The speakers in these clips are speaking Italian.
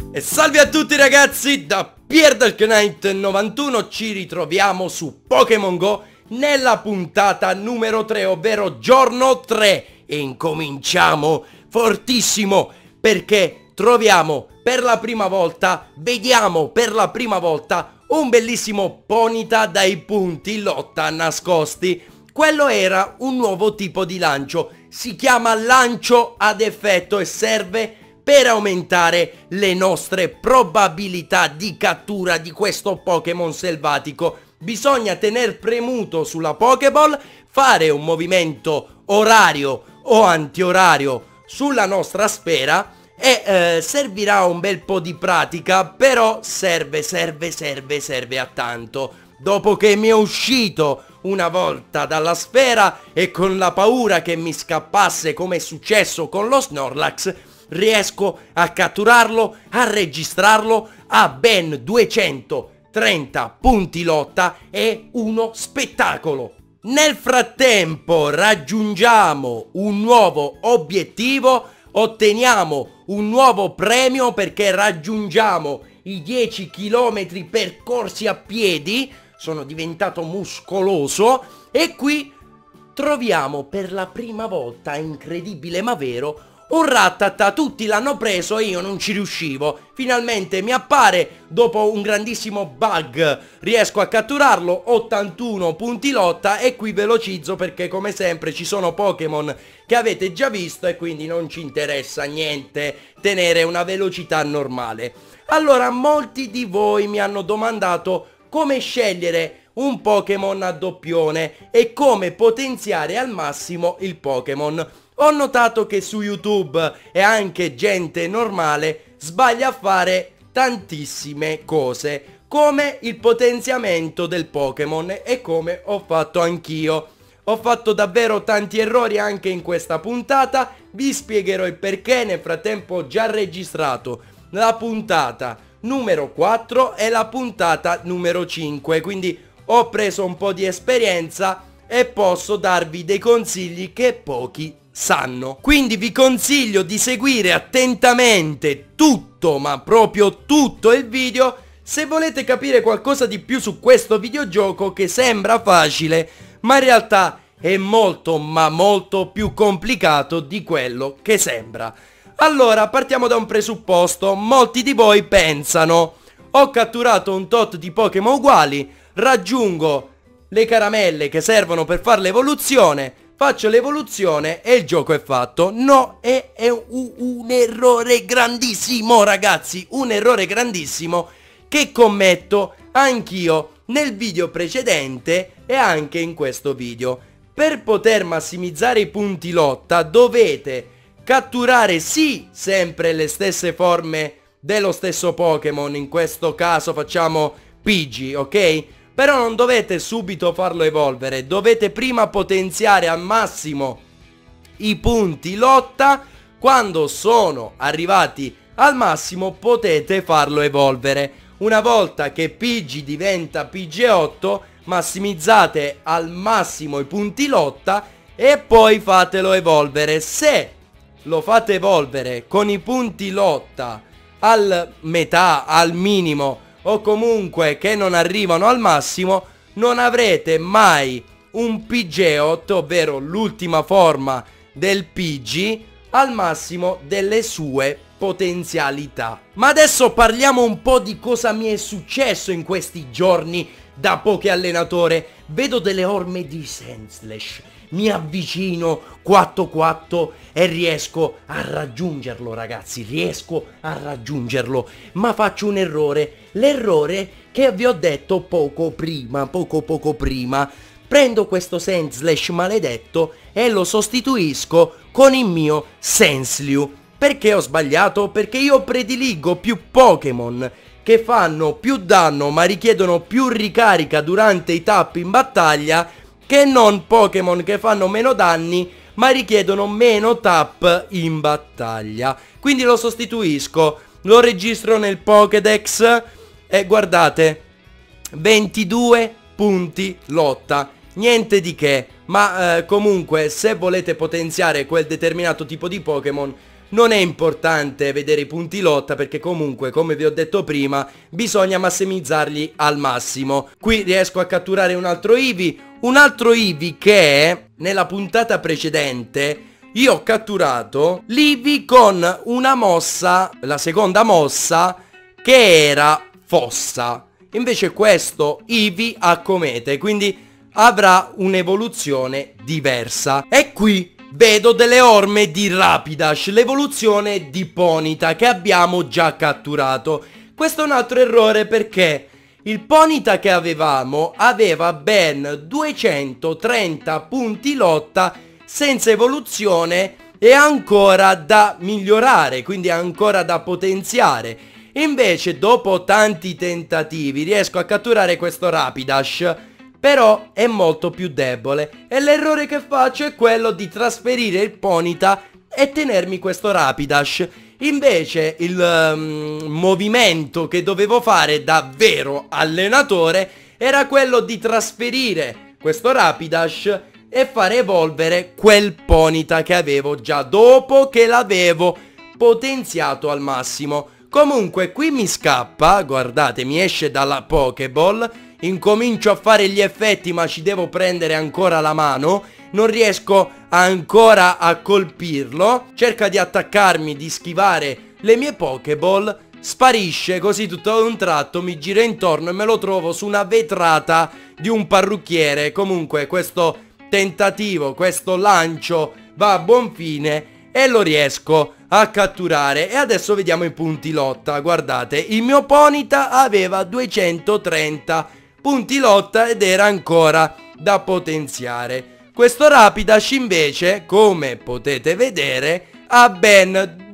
E salve a tutti ragazzi, da PierDarkKnight91 ci ritroviamo su Pokémon Go nella puntata numero 3, ovvero giorno 3. E incominciamo fortissimo perché troviamo per la prima volta, vediamo per la prima volta un bellissimo Ponyta dai punti lotta nascosti. Quello era un nuovo tipo di lancio, si chiama lancio ad effetto e serve per aumentare le nostre probabilità di cattura di questo Pokémon selvatico. Bisogna tener premuto sulla Pokéball, fare un movimento orario o antiorario sulla nostra sfera e servirà un bel po' di pratica, però serve a tanto. Dopo che mi è uscito una volta dalla sfera e con la paura che mi scappasse come è successo con lo Snorlax, riesco a catturarlo, a registrarlo a ben 230 punti lotta. È uno spettacolo. Nel frattempo raggiungiamo un nuovo obiettivo, otteniamo un nuovo premio perché raggiungiamo i 10 km percorsi a piedi. Sono diventato muscoloso e qui troviamo per la prima volta, incredibile ma vero, un Rattata. Tutti l'hanno preso e io non ci riuscivo. Finalmente mi appare, dopo un grandissimo bug riesco a catturarlo, 81 punti lotta, e qui velocizzo perché come sempre ci sono Pokémon che avete già visto e quindi non ci interessa niente tenere una velocità normale. Allora, molti di voi mi hanno domandato come scegliere un Pokémon a doppione e come potenziare al massimo il Pokémon. Ho notato che su YouTube e anche gente normale sbaglia a fare tantissime cose, come il potenziamento del Pokémon, e come ho fatto anch'io. Ho fatto davvero tanti errori anche in questa puntata, vi spiegherò il perché. Nel frattempo ho già registrato la puntata numero 4 e la puntata numero 5, quindi ho preso un po' di esperienza e posso darvi dei consigli che pochi sanno. Quindi vi consiglio di seguire attentamente tutto, ma proprio tutto il video, se volete capire qualcosa di più su questo videogioco che sembra facile, ma in realtà è molto ma molto più complicato di quello che sembra. Allora, partiamo da un presupposto. Molti di voi pensano: ho catturato un tot di Pokémon uguali, raggiungo le caramelle che servono per fare l'evoluzione, faccio l'evoluzione e il gioco è fatto. No, è un errore grandissimo, ragazzi, un errore grandissimo che commetto anch'io nel video precedente e anche in questo video. Per poter massimizzare i punti lotta dovete catturare sì sempre le stesse forme dello stesso Pokémon, in questo caso facciamo Pidgey, ok? Però non dovete subito farlo evolvere, dovete prima potenziare al massimo i punti lotta. Quando sono arrivati al massimo potete farlo evolvere. Una volta che Pidgey diventa Pidgeotto, massimizzate al massimo i punti lotta e poi fatelo evolvere. Se lo fate evolvere con i punti lotta al metà, al minimo, o comunque che non arrivano al massimo, non avrete mai un Pidgeot, ovvero l'ultima forma del Pidgey, al massimo delle sue potenzialità. Ma adesso parliamo un po' di cosa mi è successo in questi giorni da Poké Allenatore. Vedo delle orme di Sandslash, mi avvicino 4-4 e riesco a raggiungerlo, ragazzi, riesco a raggiungerlo, ma faccio un errore, l'errore che vi ho detto poco prima. Prendo questo Sandslash maledetto e lo sostituisco con il mio Senslew. Perché ho sbagliato? Perché io prediligo più Pokémon che fanno più danno ma richiedono più ricarica durante i tap in battaglia, che non Pokémon che fanno meno danni ma richiedono meno tap in battaglia. Quindi lo sostituisco, lo registro nel Pokédex e guardate, 22 punti lotta, niente di che. Ma comunque, se volete potenziare quel determinato tipo di Pokémon, non è importante vedere i punti lotta perché comunque, come vi ho detto prima, bisogna massimizzarli al massimo. Qui riesco a catturare un altro Eevee che nella puntata precedente io ho catturato l'Eevee con una mossa, la seconda mossa, che era fossa. Invece questo Eevee ha comete, quindi avrà un'evoluzione diversa. E qui vedo delle orme di Rapidash, l'evoluzione di Ponyta che abbiamo già catturato. Questo è un altro errore perché il Ponyta che avevamo aveva ben 230 punti lotta senza evoluzione e ancora da migliorare, quindi ancora da potenziare. Invece dopo tanti tentativi riesco a catturare questo Rapidash, però è molto più debole e l'errore che faccio è quello di trasferire il Ponyta e tenermi questo Rapidash. Invece il movimento che dovevo fare da vero allenatore era quello di trasferire questo Rapidash e fare evolvere quel Ponyta che avevo già dopo che l'avevo potenziato al massimo. Comunque qui mi scappa, guardate, mi esce dalla Pokéball, incomincio a fare gli effetti ma ci devo prendere ancora la mano, non riesco ancora a colpirlo, cerca di attaccarmi, di schivare le mie Pokéball, sparisce, così tutto ad un tratto mi gira intorno e me lo trovo su una vetrata di un parrucchiere. Comunque questo tentativo, questo lancio va a buon fine e lo riesco a catturare. E adesso vediamo i punti lotta. Guardate, il mio Ponyta aveva 230 punti lotta ed era ancora da potenziare. Questo Rapidash invece, come potete vedere, ha ben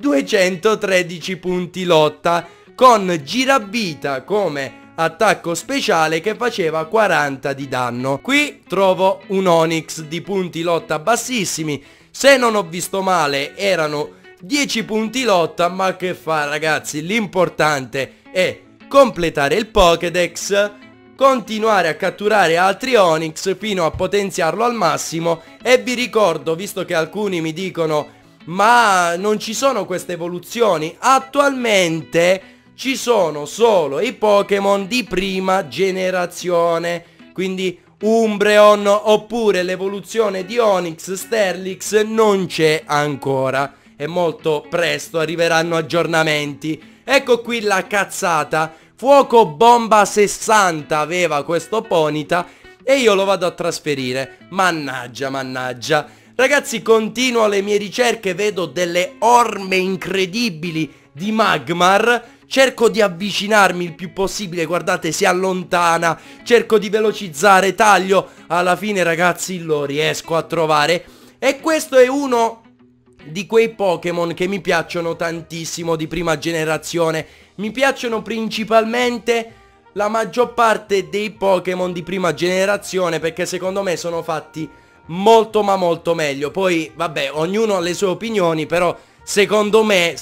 213 punti lotta con giravita come attacco speciale che faceva 40 di danno. Qui trovo un Onix di punti lotta bassissimi. Se non ho visto male erano 10 punti lotta, ma che fa ragazzi, l'importante è completare il Pokédex, continuare a catturare altri Onix fino a potenziarlo al massimo. E vi ricordo, visto che alcuni mi dicono ma non ci sono queste evoluzioni, attualmente ci sono solo i Pokémon di prima generazione, quindi Umbreon oppure l'evoluzione di Onix, Sterilix non c'è ancora, è molto presto, arriveranno aggiornamenti. Ecco qui la cazzata, Fuoco Bomba 60 aveva questo Ponyta e io lo vado a trasferire, mannaggia, mannaggia. Ragazzi, continuo le mie ricerche, vedo delle orme incredibili di Magmar. Cerco di avvicinarmi il più possibile, guardate, si allontana, cerco di velocizzare, taglio, alla fine ragazzi lo riesco a trovare. E questo è uno di quei Pokémon che mi piacciono tantissimo di prima generazione. Mi piacciono principalmente la maggior parte dei Pokémon di prima generazione perché secondo me sono fatti molto ma molto meglio. Poi vabbè, ognuno ha le sue opinioni, però secondo me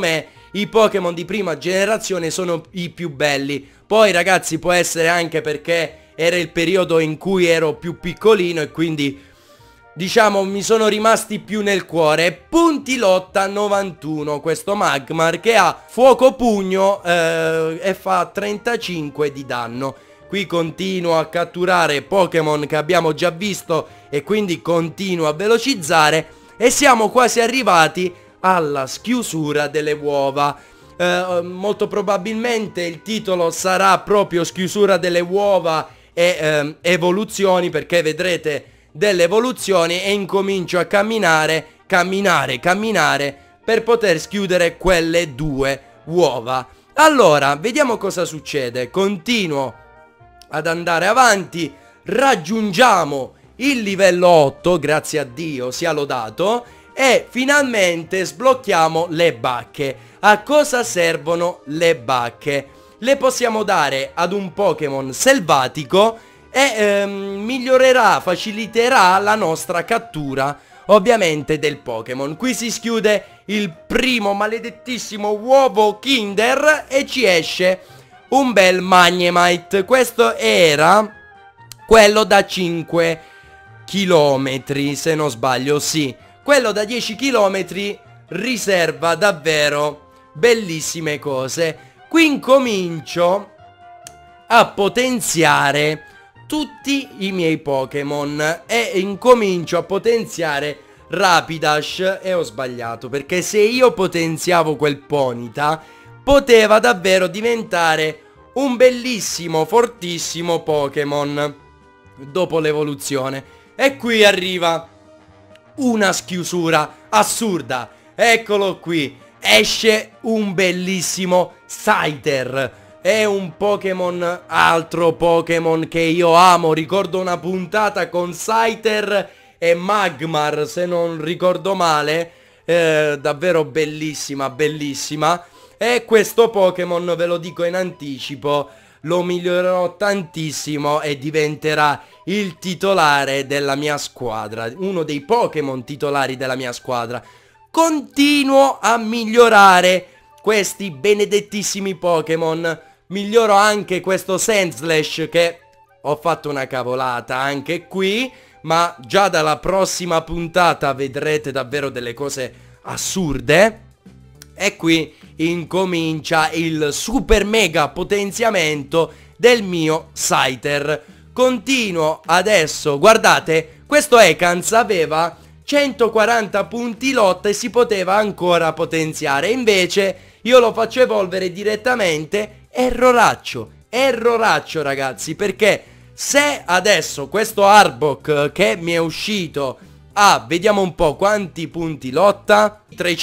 i Pokémon di prima generazione sono i più belli. Poi ragazzi può essere anche perché era il periodo in cui ero più piccolino e quindi diciamo mi sono rimasti più nel cuore. Punti lotta 91 questo Magmar che ha fuoco pugno e fa 35 di danno. Qui continuo a catturare Pokémon che abbiamo già visto e quindi continuo a velocizzare e siamo quasi arrivati alla schiusura delle uova. Molto probabilmente il titolo sarà proprio schiusura delle uova e evoluzioni, perché vedrete delle evoluzioni e incomincio a camminare per poter schiudere quelle due uova. Allora, vediamo cosa succede. Continuo ad andare avanti, raggiungiamo il livello 8, grazie a Dio sia lodato, e finalmente sblocchiamo le bacche. A cosa servono le bacche? Le possiamo dare ad un Pokémon selvatico e migliorerà, faciliterà la nostra cattura ovviamente del Pokémon. Qui si schiude il primo maledettissimo uovo Kinder e ci esce un bel Magnemite. Questo era quello da 5 km se non sbaglio, sì. Quello da 10 km riserva davvero bellissime cose. Qui incomincio a potenziare tutti i miei Pokémon e incomincio a potenziare Rapidash. E ho sbagliato, perché se io potenziavo quel Ponyta poteva davvero diventare un bellissimo, fortissimo Pokémon dopo l'evoluzione. E qui arriva una schiusura assurda. Eccolo qui, esce un bellissimo Scyther. È un Pokémon, altro Pokémon che io amo. Ricordo una puntata con Scyther e Magmar, se non ricordo male. Davvero bellissima, bellissima. E questo Pokémon, ve lo dico in anticipo, lo migliorerò tantissimo e diventerà il titolare della mia squadra, uno dei Pokémon titolari della mia squadra. Continuo a migliorare questi benedettissimi Pokémon. Miglioro anche questo Sandslash, che ho fatto una cavolata anche qui, ma già dalla prossima puntata vedrete davvero delle cose assurde. E qui incomincia il super mega potenziamento del mio Scyther. Continuo adesso, guardate, questo Ekans aveva 140 punti lotta e si poteva ancora potenziare. Invece io lo faccio evolvere direttamente. Erroraccio ragazzi, perché se adesso questo Arbok che mi è uscito vediamo un po' quanti punti lotta,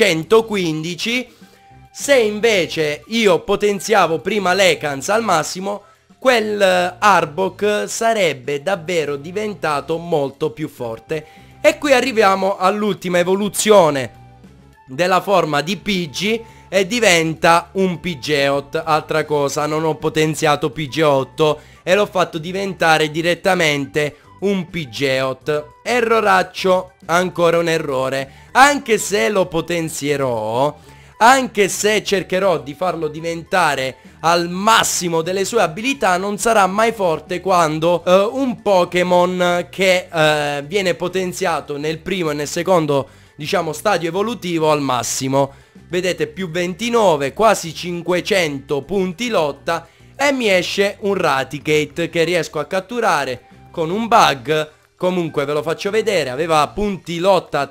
315. Se invece io potenziavo prima l'Ekans al massimo, quel Arbok sarebbe davvero diventato molto più forte. E qui arriviamo all'ultima evoluzione della forma di Pidgey e diventa un Pidgeot. Altra cosa, non ho potenziato Pidgeotto e l'ho fatto diventare direttamente un Pidgeot. Erroraccio, ancora un errore. Anche se lo potenzierò, anche se cercherò di farlo diventare al massimo delle sue abilità, non sarà mai forte quando un Pokémon che viene potenziato nel primo e nel secondo, diciamo, stadio evolutivo al massimo. Vedete, più 29, quasi 500 punti lotta, e mi esce un Raticate che riesco a catturare con un bug. Comunque ve lo faccio vedere, aveva punti lotta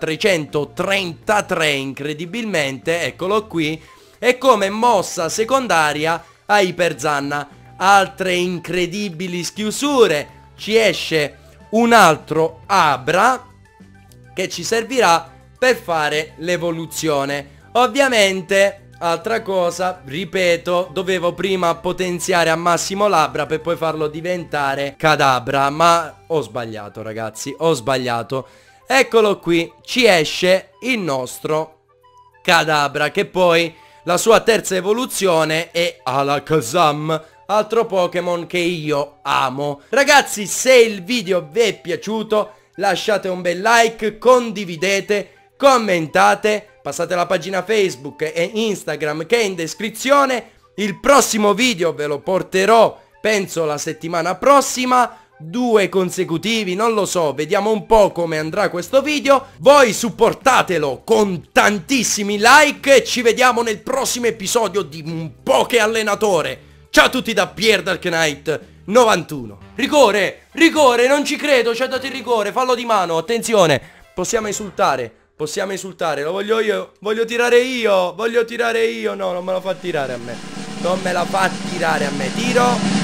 333 incredibilmente, eccolo qui. E come mossa secondaria a Iperzanna. Altre incredibili schiusure. Ci esce un altro Abra che ci servirà per fare l'evoluzione. Ovviamente, altra cosa, ripeto, dovevo prima potenziare a massimo l'Abra per poi farlo diventare Kadabra, ma ho sbagliato ragazzi, ho sbagliato. Eccolo qui, ci esce il nostro Kadabra, che poi la sua terza evoluzione è Alakazam, altro Pokémon che io amo. Ragazzi, se il video vi è piaciuto, lasciate un bel like, condividete, commentate, passate alla pagina Facebook e Instagram che è in descrizione. Il prossimo video ve lo porterò, penso, la settimana prossima. 2 consecutivi, non lo so, vediamo un po' come andrà questo video. Voi supportatelo con tantissimi like e ci vediamo nel prossimo episodio di Un Poké Allenatore. Ciao a tutti da PierdarkKnight91. Rigore, rigore, non ci credo, ci ha dato il rigore, fallo di mano, attenzione. Possiamo insultare, lo voglio io, voglio tirare io, no, non me lo fa tirare a me. Non me la fa tirare a me, tiro.